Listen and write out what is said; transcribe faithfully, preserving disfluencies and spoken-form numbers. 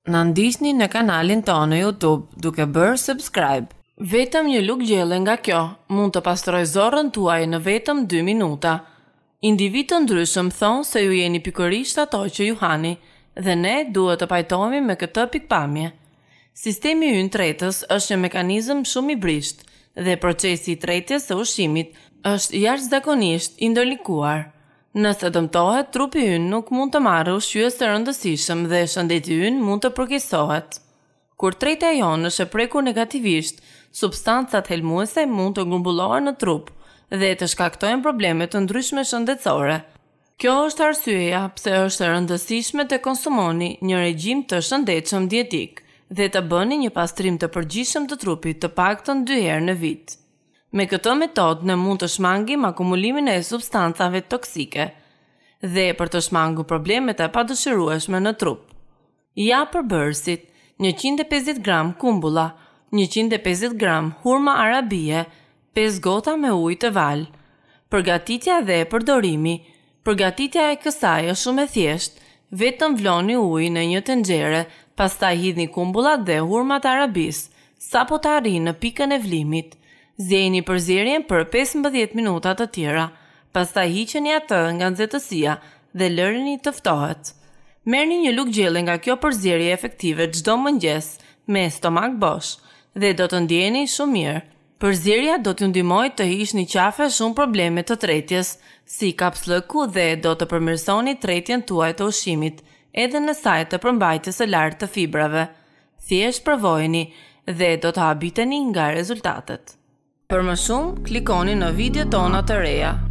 Na ndiqni në kanalin tonë YouTube duke bërë subscribe. Vetëm një lugë gjelle nga kjo mund të pastroj zorrën tuaj në vetëm dy minuta. Individ të ndryshëm thonë se ju jeni pikërisht ato që ju hani dhe ne duhet të pajtohemi me këtë pikpamje. Sistemi ynë tretës është një mekanizëm shumë i brisht dhe procesi i tretjes së ushqimit është jashtëzakonisht i ndërlikuar. Nëse dëmtohet, trupi ynë nuk mund të marrë ushqyes të rëndësishëm dhe shëndeti ynë mund të përkeqësohet. Kur tretja jonë është e prekur negativisht, substancat helmuese mund të grumbullohen në trup dhe të shkaktojnë probleme të ndryshme shëndetësore. Kjo është arsyeja pse është e rëndësishme të konsumoni një regjim të shëndetshëm dietik dhe të bëni një pastrim të përgjithshëm të trupit të paktën dy herë në vit. Me këtë metodë ne mund të shmangim akumulimin e substancave toksike dhe për të shmangur problemet e padëshirueshme në trup. Ja përbërësit: njëqind e pesëdhjetë gram kumbulla, njëqind e pesëdhjetë gram hurma arabie, pesë gota me ujë të val. Përgatitja dhe përdorimi. Përgatitja e kësaj është shumë e thjeshtë, vetëm vloni ujë në një tenxhere, pastaj hidhni kumbullat dhe hurmat arabis, sapo të arrijnë në pikën e vlimit. Zjeni përzierjen për pesëmbëdhjetë minuta të tjera, pastaj hiqeni atë nga nxehtësia dhe lërini të ftohet. Merrni një lugë gjelle nga kjo përzierje efektive çdo mëngjes me stomak bosh dhe do të ndjeni shumë mirë. Përzierja do t'ju ndihmojë të hiqni qafe shumë probleme të tretjes, si kapslëku dhe do të përmirësoni tretjen tuaj të ushqimit, edhe në saj të përmbajtjes së lartë të fibrave. Thjesht provojeni dhe do të habiteni nga rezultatet. Për më shumë, klikoni në video tona të reja.